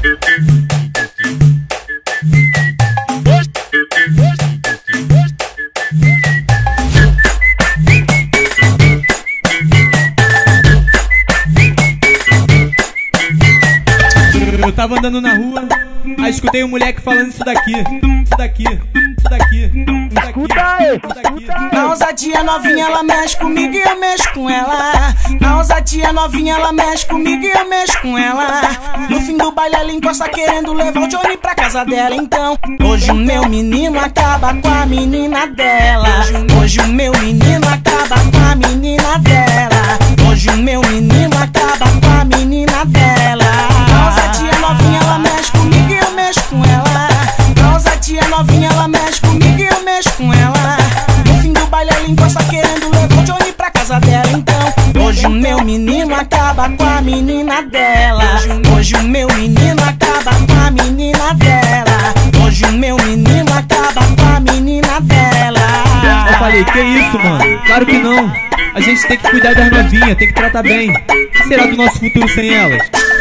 Eu tava andando na rua, aí escutei um moleque falando isso daqui, isso daqui, isso daqui, isso daqui, isso daqui. Na ousadia novinha ela mexe comigo e eu mexo com ela. Na ousadia novinha ela mexe comigo e eu mexo com ela. No fim do baile ela encosta querendo levar o Johnny pra casa dela. Então hoje o meu menino acaba com a menina dela. Hoje o meu menino acaba com a menina dela. Hoje o meu menino acaba com a menina dela. Na ousadia novinha ela mexe comigo e eu mexo com ela. Na ousadia novinha ela mexe comigo e eu mexo com ela. No fim do baile ela encosta querendo levar o Johnny pra casa dela. Então hoje o meu menino acaba com a menina dela. Hoje o meu menino acaba com a menina dela. Hoje o meu menino acaba com a menina dela. Eu falei, que isso, mano? Claro que não. A gente tem que cuidar das novinhas, tem que tratar bem. O que será do nosso futuro sem elas?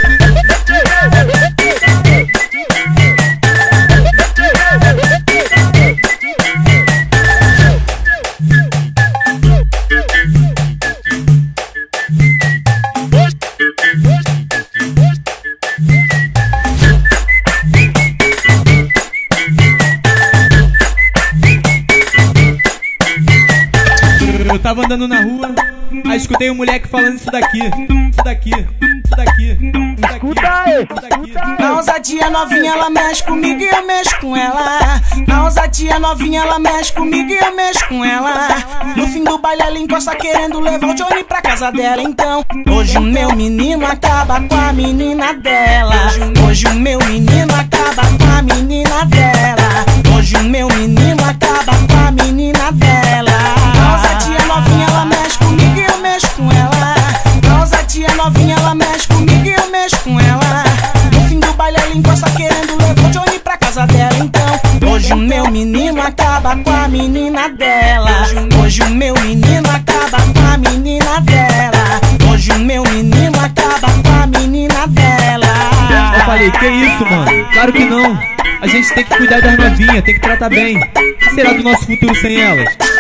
Eu tava andando na rua, aí escutei um moleque falando isso daqui, isso daqui, isso daqui, isso daqui, isso daqui. Na ousadia novinha ela mexe comigo e eu mexo com ela. Na ousadia novinha ela mexe comigo e eu mexo com ela. No fim do baile ela encosta querendo levar o Johnny pra casa dela. Então hoje o meu menino acaba com a menina dela. Hoje o meu menino acaba com a menina dela. Hoje o meu menino acaba com a menina dela. Na ousadia novinha ela mexe comigo e eu mexo com ela. Na ousadia novinha ela mexe comigo e eu mexo com ela. No fim do baile ela encosta querendo levar o Johnny pra casa dela. Então hoje o meu menino acaba com a menina dela. Hoje o meu menino acaba com a menina dela. Hoje o meu menino acaba com a menina dela. Eu falei, que isso, mano? Claro que não. A gente tem que cuidar das novinhas, tem que tratar bem. O que será do nosso futuro sem elas?